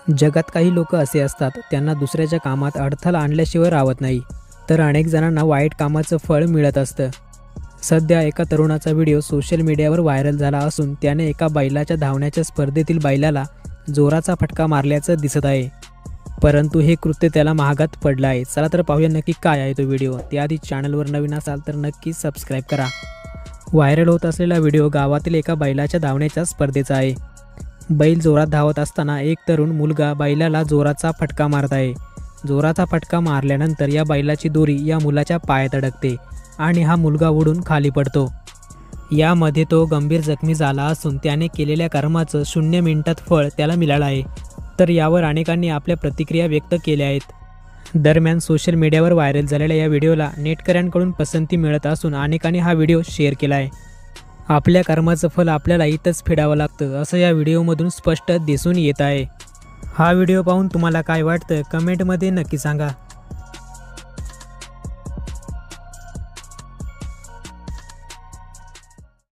जगात काही लोक असे असतात त्यांना दुसऱ्याच्या कामात अडथळा आणल्याशिवाय राहत नाही, तर अनेक जणांना वाईट कामाचं फळ मिळत असतं। सध्या एका तरुणाचा व्हिडिओ सोशल मीडियावर व्हायरल झाला असून त्याने एका बैलाच्या धावण्याच्या स्पर्धेतील बैलाला जोराचा फटका मारल्याचं दिसत आहे। परंतु हे कृत्य त्याला महागात पडलं आहे। चला तर पाहूया नक्की काय आहे तो व्हिडिओ। त्याआधी चॅनलवर नवीन असाल तर नक्की सबस्क्राईब करा। व्हायरल होत असलेला व्हिडिओ गावातील एका बैलाच्या धावण्याच्या स्पर्धेचा आहे। बैल जोरात धावत असताना एक तरुण मुलगा बैलाला जोराचा फटका मारत आहे। जोराचा फटका मारल्यानंतर या बैलाची दोरी या मुलाच्या पायात अडकते आणि हा मुलगा उडून खाली पडतो। यामध्ये तो गंभीर जखमी झाला असून त्याने केलेल्या कर्माचं 0 मिनिटात फळ त्याला मिळालं आहे। तर यावर अनेकांनी आपल्या प्रतिक्रिया व्यक्त केल्या आहेत। दरम्यान सोशल मीडियावर व्हायरल झालेल्या या व्हिडिओला नेटकऱ्यांकडून पसंती मिळत असून अनेकांनी हा व्हिडिओ शेअर केला आहे। आपल्या कर्माचं फल आपल्याला इथंच फेडावं लागतं असं या व्हिडिओमधून स्पष्ट दिसून येत आहे। हा व्हिडिओ पाहून तुम्हाला काय वाटतं कमेंटमध्ये नक्की सांगा।